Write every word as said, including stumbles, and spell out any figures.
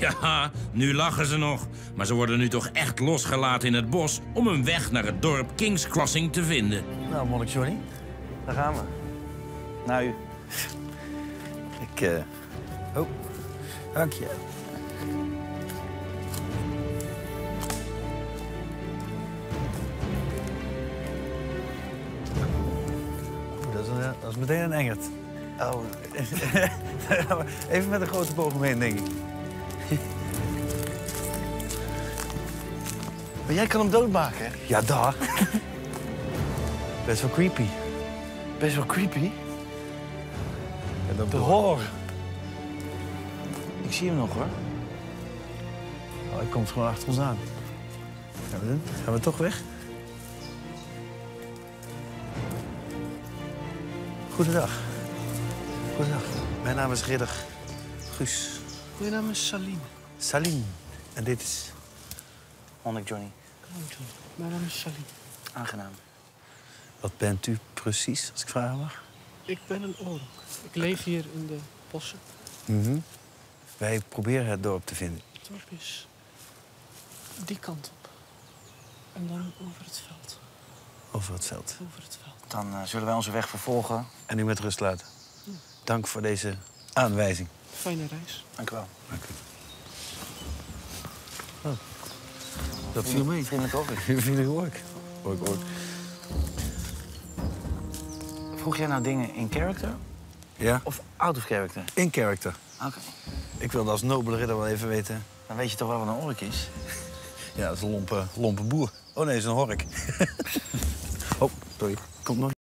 Ja, nu lachen ze nog. Maar ze worden nu toch echt losgelaten in het bos om een weg naar het dorp King's Crossing te vinden. Nou, monnik Johnny, daar gaan we. Naar u. Ik, eh... Uh... Oh, dank je. Oeh, dat is, een, dat is meteen een engert. Oh, even met een grote boog omheen, denk ik. Maar jij kan hem doodmaken, hè? Ja, daar. Best wel creepy. Best wel creepy. Ja, dat de horror. Ik zie hem nog, hoor. Oh, hij komt gewoon achter ons aan. Gaan we doen? Gaan we toch weg? Goedendag. Goedendag. Mijn naam is Ridder Guus. Mijn naam is Saline. Saline. En dit is... Monnik Johnny. Hallo John. Mijn naam is Saline. Aangenaam. Wat bent u precies, als ik vragen mag? Ik ben een oorlog. Ik leef hier in de bossen. Mm-hmm. Wij proberen het dorp te vinden. Het dorp is die kant op. En dan over het veld. Over het veld. Over het veld. Dan uh, zullen wij onze weg vervolgen. En u met rust laten. Ja. Dank voor deze aanwijzing. Fijne reis. Dank u wel. Dank u. Oh. Dat viel mee. Vriendelijk ook. Vriendelijk ook. Ook, ook. Vroeg jij nou dingen in character? Ja. Of out of character? In character. Oké. Okay. Ik wilde als nobele ridder wel even weten... Dan weet je toch wel wat een ork is? Ja, dat is een lompe, lompe boer. Oh nee, dat is een hork. Oh, sorry. Komt nog.